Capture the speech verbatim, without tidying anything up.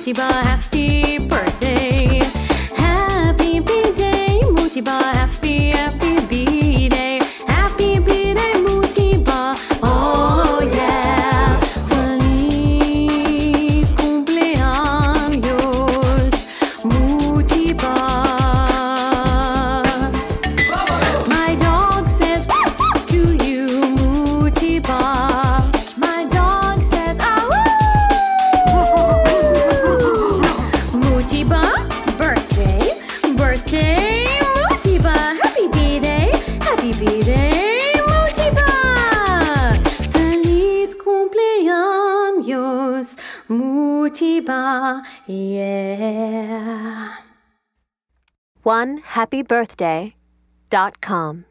Mutiba, happy birthday. Happy birthday, Mutiba, happy, happy birthday. Happy birthday, Mutiba. Oh yeah. Feliz cumpleaños, Mutiba. My dog says to you, Mutiba. My dog says, ah, woo! Mutiba, birthday, birthday, Mutiba. Happy birthday, happy birthday, Mutiba. Feliz cumpleaños, Mutiba, yeah. one happy birthday dot com